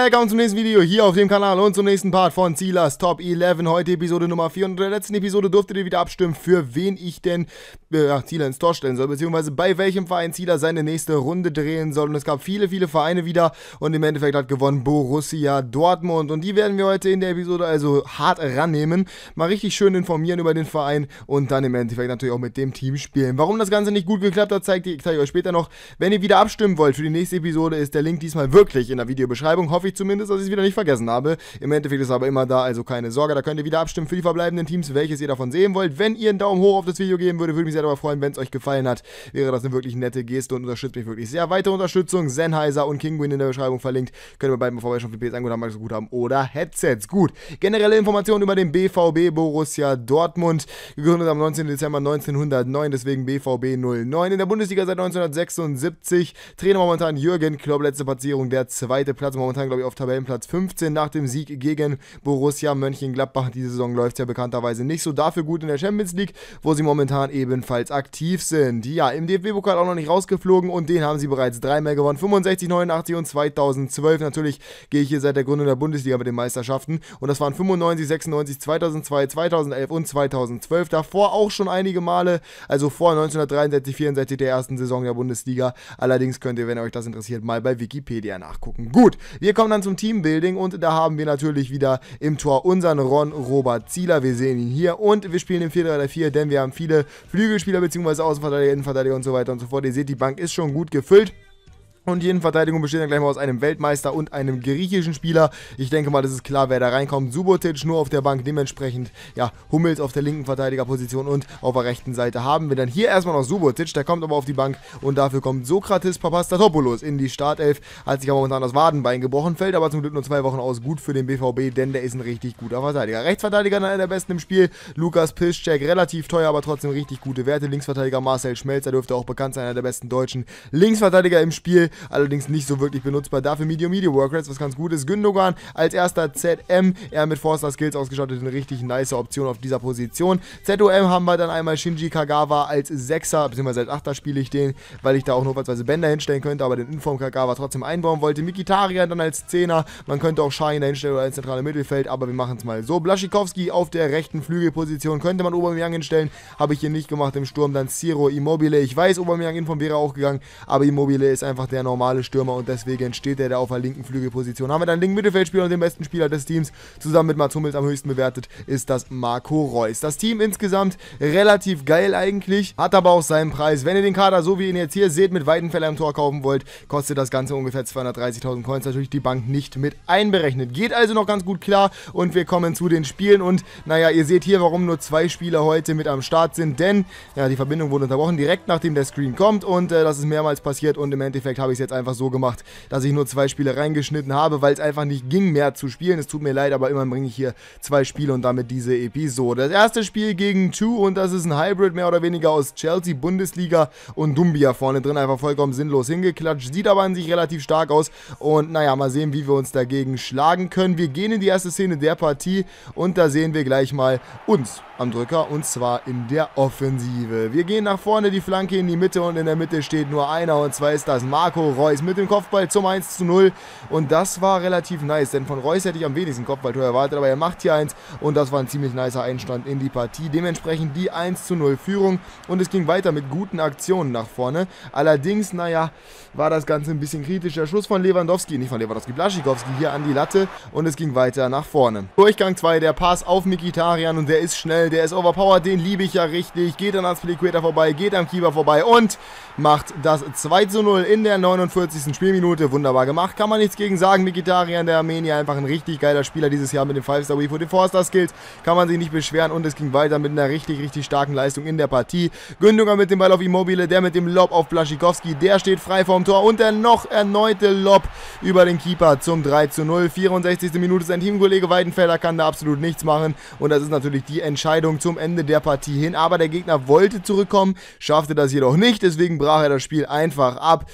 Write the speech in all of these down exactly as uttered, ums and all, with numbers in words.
willkommen zum nächsten Video hier auf dem Kanal und zum nächsten Part von Zielers Top elf. Heute Episode Nummer vier und in der letzten Episode durftet ihr wieder abstimmen, für wen ich denn äh, ja, Zieler ins Tor stellen soll, beziehungsweise bei welchem Verein Zieler seine nächste Runde drehen soll. Und es gab viele, viele Vereine wieder und im Endeffekt hat gewonnen Borussia Dortmund. Und die werden wir heute in der Episode also hart rannehmen, mal richtig schön informieren über den Verein und dann im Endeffekt natürlich auch mit dem Team spielen. Warum das Ganze nicht gut geklappt hat, zeige ich, zeig ich euch später noch. Wenn ihr wieder abstimmen wollt für die nächste Episode, ist der Link diesmal wirklich in der Videobeschreibung. Hoffe ich zumindest, dass ich es wieder nicht vergessen habe. Im Endeffekt ist es aber immer da, also keine Sorge. Da könnt ihr wieder abstimmen für die verbleibenden Teams, welches ihr davon sehen wollt. Wenn ihr einen Daumen hoch auf das Video geben würdet, würde mich sehr darüber freuen. Wenn es euch gefallen hat, wäre das eine wirklich nette Geste und unterstützt mich wirklich sehr. Weitere Unterstützung, Sennheiser und Kinguin in der Beschreibung verlinkt. Könnt ihr bei beiden mal vorbeischauen, für P S ein Guthaben, Max Guthaben oder Headsets. Gut, generelle Informationen über den B V B Borussia Dortmund. Gegründet am neunzehnten Dezember neunzehnhundertneun, deswegen B V B null neun. In der Bundesliga seit neunzehnhundertsechsundsiebzig. Trainer momentan Jürgen Klopp, letzte Platzierung der zweite Platz, momentan glaube ich auf Tabellenplatz fünfzehn nach dem Sieg gegen Borussia Mönchengladbach. Diese Saison läuft ja bekannterweise nicht so, dafür gut in der Champions League, wo sie momentan ebenfalls aktiv sind. Ja, im D F B-Pokal auch noch nicht rausgeflogen und den haben sie bereits dreimal gewonnen, fünfundsechzig, neunundachtzig und zweitausendzwölf. Natürlich gehe ich hier seit der Gründung der Bundesliga mit den Meisterschaften und das waren fünfundneunzig, sechsundneunzig, zweitausendzwei, zweitausendelf und zweitausendzwölf. Davor auch schon einige Male, also vor neunzehnhundertdreiundsechzig, vierundsechzig der ersten Saison der Bundesliga. Allerdings könnt ihr, wenn euch das interessiert, mal bei Wikipedia nachgucken. Gut, wir kommen dann zum Teambuilding und da haben wir natürlich wieder im Tor unseren Ron Robert Zieler. Wir sehen ihn hier und wir spielen im vier drei vier, denn wir haben viele Flügelspieler bzw. Außenverteidiger, Innenverteidiger und so weiter und so fort. Ihr seht, die Bank ist schon gut gefüllt. Und die Innenverteidigung besteht dann gleich mal aus einem Weltmeister und einem griechischen Spieler. Ich denke mal, das ist klar, wer da reinkommt. Subotic nur auf der Bank, dementsprechend, ja, Hummels auf der linken Verteidigerposition und auf der rechten Seite haben wir dann hier erstmal noch Subotic, der kommt aber auf die Bank und dafür kommt Sokratis Papastatopoulos in die Startelf. Hat sich aber momentan das Wadenbein gebrochen, fällt aber zum Glück nur zwei Wochen aus. Gut für den B V B, denn der ist ein richtig guter Verteidiger. Rechtsverteidiger, einer der besten im Spiel, Lukas Piszczek, relativ teuer, aber trotzdem richtig gute Werte. Linksverteidiger Marcel Schmelzer, dürfte auch bekannt sein, einer der besten deutschen Linksverteidiger im Spiel. Allerdings nicht so wirklich benutzbar. Dafür Medium Medium Workrate, was ganz gut ist. Gündogan als erster Z M, er mit Forster Skills ausgestattet, eine richtig nice Option auf dieser Position. Z O M haben wir dann einmal Shinji Kagawa als Sechser, beziehungsweise als Achter spiele ich den, weil ich da auch notfalls Bänder hinstellen könnte, aber den Inform Kagawa trotzdem einbauen wollte. Mkhitaryan dann als Zehner, man könnte auch Schein da hinstellen oder als zentrale Mittelfeld, aber wir machen es mal so. Blaszczykowski auf der rechten Flügelposition, könnte man Aubameyang hinstellen, habe ich hier nicht gemacht im Sturm. Dann Ciro Immobile, ich weiß, Aubameyang Inform wäre auch gegangen, aber Immobile ist einfach der normale Stürmer und deswegen steht er da auf der linken Flügelposition. Haben wir dann linken Mittelfeldspieler und den besten Spieler des Teams zusammen mit Mats Hummels am höchsten bewertet, ist das Marco Reus. Das Team insgesamt relativ geil eigentlich, hat aber auch seinen Preis. Wenn ihr den Kader, so wie ihr ihn jetzt hier seht, mit Weidenfeller im Tor kaufen wollt, kostet das Ganze ungefähr zweihundertdreißigtausend Coins, natürlich die Bank nicht mit einberechnet. Geht also noch ganz gut klar und wir kommen zu den Spielen und naja, ihr seht hier, warum nur zwei Spieler heute mit am Start sind, denn ja, die Verbindung wurde unterbrochen, direkt nachdem der Screen kommt und äh, das ist mehrmals passiert und im Endeffekt habe ich es jetzt einfach so gemacht, dass ich nur zwei Spiele reingeschnitten habe, weil es einfach nicht ging, mehr zu spielen. Es tut mir leid, aber immerhin bringe ich hier zwei Spiele und damit diese Episode. Das erste Spiel gegen Two und das ist ein Hybrid mehr oder weniger aus Chelsea, Bundesliga und Dumbia vorne drin. Einfach vollkommen sinnlos hingeklatscht. Sieht aber an sich relativ stark aus und naja, mal sehen, wie wir uns dagegen schlagen können. Wir gehen in die erste Szene der Partie und da sehen wir gleich mal uns am Drücker und zwar in der Offensive. Wir gehen nach vorne, die Flanke in die Mitte und in der Mitte steht nur einer und zwar ist das Marco Reus mit dem Kopfball zum eins zu null und das war relativ nice, denn von Reus hätte ich am wenigsten Kopfballtor erwartet, aber er macht hier eins und das war ein ziemlich nicer Einstand in die Partie. Dementsprechend die eins zu null Führung und es ging weiter mit guten Aktionen nach vorne. Allerdings, naja, war das Ganze ein bisschen kritisch. Der Schuss von Lewandowski, nicht von Lewandowski, Blaszczykowski hier an die Latte und es ging weiter nach vorne. Durchgang zwei, der Pass auf Mkhitaryan und der ist schnell, der ist overpowered, den liebe ich ja richtig, geht dann ans Peliqueta vorbei, geht am Keeper vorbei und macht das zwei zu null in der neunundvierzigsten Spielminute. Wunderbar gemacht, kann man nichts gegen sagen. Mkhitaryan, der Armenier, einfach ein richtig geiler Spieler dieses Jahr mit den five star Weave und den four star Skills, kann man sich nicht beschweren und es ging weiter mit einer richtig, richtig starken Leistung in der Partie. Gündogan mit dem Ball auf Immobile, der mit dem Lob auf Blaszczykowski, der steht frei vorm Tor und der noch erneute Lob über den Keeper zum drei zu null. vierundsechzigste Minute, sein Teamkollege Weidenfeller kann da absolut nichts machen und das ist natürlich die Entscheidung zum Ende der Partie hin, aber der Gegner wollte zurückkommen, schaffte das jedoch nicht, deswegen brach er das Spiel einfach ab. Relativ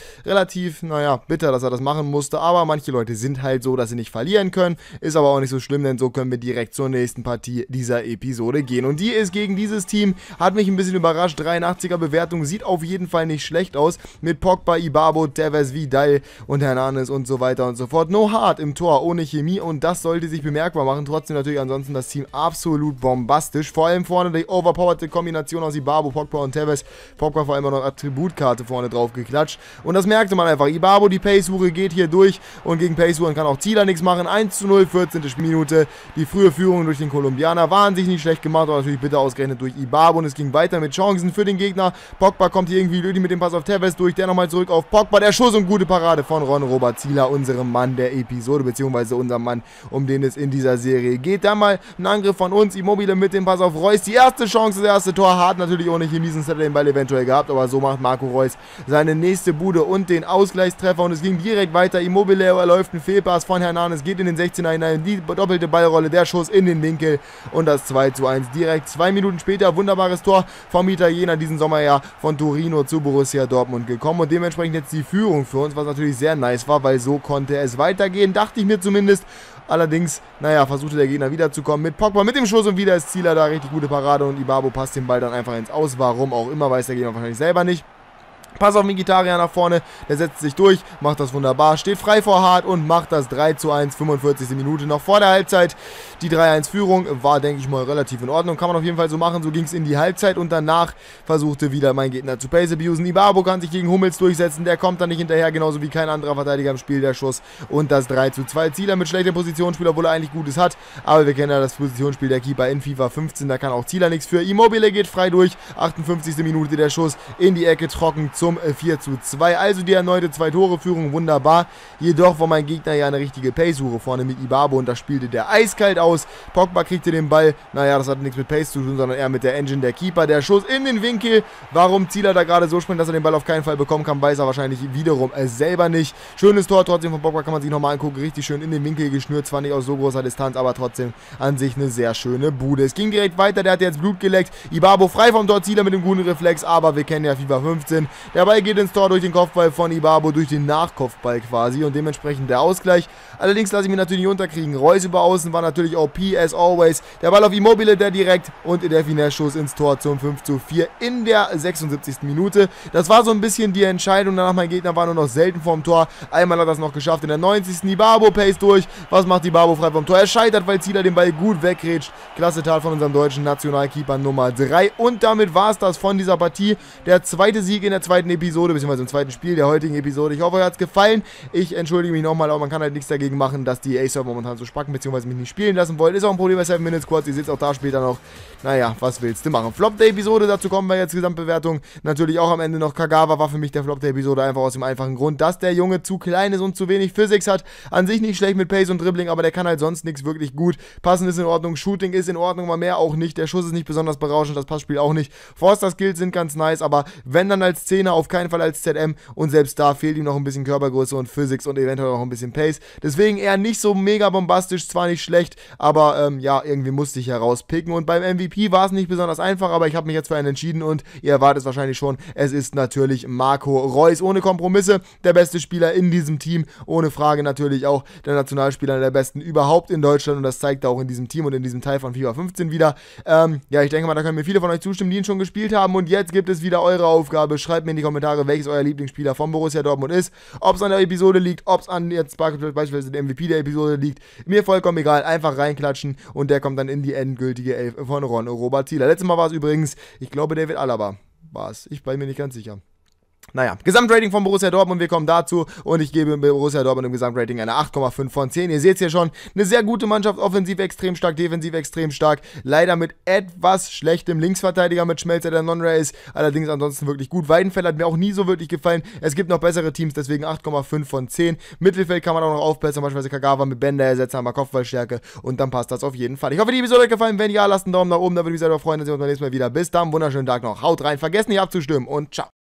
relativ, naja, bitter, dass er das machen musste, aber manche Leute sind halt so, dass sie nicht verlieren können, ist aber auch nicht so schlimm, denn so können wir direkt zur nächsten Partie dieser Episode gehen. Und die ist gegen dieses Team, hat mich ein bisschen überrascht, dreiundachtziger Bewertung, sieht auf jeden Fall nicht schlecht aus, mit Pogba, Ibarbo, Tevez, Vidal und Hernanes und so weiter und so fort. No Hard im Tor, ohne Chemie, und das sollte sich bemerkbar machen, trotzdem natürlich ansonsten das Team absolut bombastisch, vor allem vorne die overpowerte Kombination aus Ibarbo, Pogba und Tevez, Pogba vor allem auch noch Attributkarte vorne drauf geklatscht, und das merkte man einfach, Ibarbo, die Pace-Suche geht hier durch, und gegen Pace-Suchen kann auch Zieler nichts machen, eins zu null, vierzehnte Minute, die frühe Führung durch den Kolumbianer, waren sich nicht schlecht gemacht, aber natürlich bitter ausgerechnet durch Ibarbo, und es ging weiter mit Chancen für den Gegner. Pogba kommt hier irgendwie mit dem Pass auf Tevez durch, der nochmal zurück auf Pogba, der Schuss und gute Parade von Ron-Robert Zieler, unserem Mann der Episode, beziehungsweise unserem Mann, um den es in dieser Serie geht. Dann mal ein Angriff von uns, Immobile mit dem Pass auf Reus, die erste Chance, das erste Tor, hart natürlich ohne Chemisen, hätte den Ball eventuell gehabt, aber so macht Marco Reus seine nächste Bude und den Ausgleichstreffer, und es ging direkt weiter. Immobile erläuft ein Fehlpass von Hernanes, geht in den sechzehner hinein, die doppelte Ballrolle, der Schuss in den Winkel und das zwei zu eins direkt. Zwei Minuten später, wunderbares Tor vom Italiener, diesen Sommer ja von Torino zu Borussia Dortmund gekommen, und dementsprechend jetzt die Führung für uns, was natürlich sehr nice war, weil so konnte es weitergehen, dachte ich mir zumindest. Allerdings, naja, versuchte der Gegner wiederzukommen mit Pogba, mit dem Schuss, und wieder ist Zieler da, richtig gute Parade, und Ibarbo passt den Ball dann einfach ins Aus. Warum auch immer, weiß der Gegner wahrscheinlich selber nicht. Pass auf Mkhitaryan nach vorne, der setzt sich durch, macht das wunderbar, steht frei vor Hart und macht das drei zu eins, fünfundvierzigste Minute, noch vor der Halbzeit. Die drei eins Führung war, denke ich mal, relativ in Ordnung, kann man auf jeden Fall so machen, so ging es in die Halbzeit, und danach versuchte wieder mein Gegner zu Pace abusen. Ibarbo kann sich gegen Hummels durchsetzen, der kommt dann nicht hinterher, genauso wie kein anderer Verteidiger im Spiel, der Schuss, und das drei zu zwei. Zieler mit schlechtem Positionsspiel, obwohl er eigentlich Gutes hat, aber wir kennen ja das Positionsspiel der Keeper in FIFA fünfzehn, da kann auch Zieler nichts für. Immobile geht frei durch, achtundfünfzigste Minute, der Schuss in die Ecke, trocken zum vier zu zwei, also die erneute Zwei-Tore-Führung, wunderbar. Jedoch war mein Gegner ja eine richtige Pace-Suche vorne mit Ibarbo, und da spielte der eiskalt aus. Pogba kriegte den Ball, naja, das hatte nichts mit Pace zu tun, sondern eher mit der Engine der Keeper. Der Schuss in den Winkel, warum Zieler da gerade so springt, dass er den Ball auf keinen Fall bekommen kann, weiß er wahrscheinlich wiederum äh, selber nicht. Schönes Tor trotzdem von Pogba, kann man sich nochmal angucken, richtig schön in den Winkel geschnürt, zwar nicht aus so großer Distanz, aber trotzdem an sich eine sehr schöne Bude. Es ging direkt weiter, der hat jetzt Blut geleckt, Ibarbo frei vom Tor, Zieler mit dem guten Reflex, aber wir kennen ja FIFA fünfzehn, der Ball geht ins Tor durch den Kopfball von Ibarbo, durch den Nachkopfball quasi, und dementsprechend der Ausgleich. Allerdings lasse ich mich natürlich nicht unterkriegen. Reus über außen war natürlich O P as always. Der Ball auf Immobile, der direkt, und der Finesse-Schuss ins Tor zum fünf zu vier in der sechsundsiebzigsten Minute. Das war so ein bisschen die Entscheidung, danach mein Gegner war nur noch selten vorm Tor. Einmal hat er das noch geschafft in der neunzigsten Ibarbo Pace durch. Was macht Ibarbo frei vom Tor? Er scheitert, weil Zieler den Ball gut wegrätscht. Klasse Tat von unserem deutschen Nationalkeeper Nummer drei, und damit war es das von dieser Partie. Der zweite Sieg in der zweiten Episode, beziehungsweise im zweiten Spiel der heutigen Episode. Ich hoffe, euch hat es gefallen. Ich entschuldige mich nochmal, aber man kann halt nichts dagegen machen, dass die A-Server momentan so spacken, beziehungsweise mich nicht spielen lassen wollen. Ist auch ein Problem bei seven Minutes Squads. Ihr seht es auch da später noch. Naja, was willst du machen? Flop der Episode, dazu kommen wir jetzt Gesamtbewertung. Natürlich auch am Ende noch Kagawa war für mich der Flop der Episode, einfach aus dem einfachen Grund, dass der Junge zu klein ist und zu wenig Physics hat. An sich nicht schlecht mit Pace und Dribbling, aber der kann halt sonst nichts wirklich gut. Passen ist in Ordnung, Shooting ist in Ordnung, mal mehr auch nicht. Der Schuss ist nicht besonders berauschend, das Passspiel auch nicht. Forster Skills sind ganz nice, aber wenn dann als Zehner, auf keinen Fall als Z M, und selbst da fehlt ihm noch ein bisschen Körpergröße und Physics und eventuell noch ein bisschen Pace. Deswegen eher nicht so mega bombastisch, zwar nicht schlecht, aber ähm, ja, irgendwie musste ich herauspicken. Und beim M V P war es nicht besonders einfach, aber ich habe mich jetzt für einen entschieden, und ihr erwartet es wahrscheinlich schon, es ist natürlich Marco Reus. Ohne Kompromisse, der beste Spieler in diesem Team, ohne Frage natürlich auch der Nationalspieler, der besten überhaupt in Deutschland, und das zeigt er auch in diesem Team und in diesem Teil von FIFA fünfzehn wieder. Ähm, ja, ich denke mal, da können mir viele von euch zustimmen, die ihn schon gespielt haben, und jetzt gibt es wieder eure Aufgabe. Schreibt mir in die Kommentare, welches euer Lieblingsspieler von Borussia Dortmund ist, ob es an der Episode liegt, ob es an jetzt beispielsweise der M V P der Episode liegt, mir vollkommen egal, einfach reinklatschen, und der kommt dann in die endgültige Elf von Ron-Robert Zieler. Letztes Mal war es übrigens, ich glaube, David Alaba war es, ich bin mir nicht ganz sicher. Naja, Gesamtrating von Borussia Dortmund, wir kommen dazu, und ich gebe Borussia Dortmund im Gesamtrating eine acht Komma fünf von zehn. Ihr seht es hier schon, eine sehr gute Mannschaft, offensiv extrem stark, defensiv extrem stark, leider mit etwas schlechtem Linksverteidiger mit Schmelzer, der Non-Rare ist, allerdings ansonsten wirklich gut. Weidenfeld hat mir auch nie so wirklich gefallen, es gibt noch bessere Teams, deswegen acht Komma fünf von zehn. Mittelfeld kann man auch noch aufbessern, beispielsweise Kagawa mit Bender ersetzen, haben wir Kopfballstärke, und dann passt das auf jeden Fall. Ich hoffe, die Episode hat euch gefallen, wenn ja, lasst einen Daumen nach oben, da würde ich mich sehr freuen, dass wir uns beim nächsten Mal wieder. Bis dann, wunderschönen Tag noch, haut rein, vergesst nicht abzustimmen, und ciao.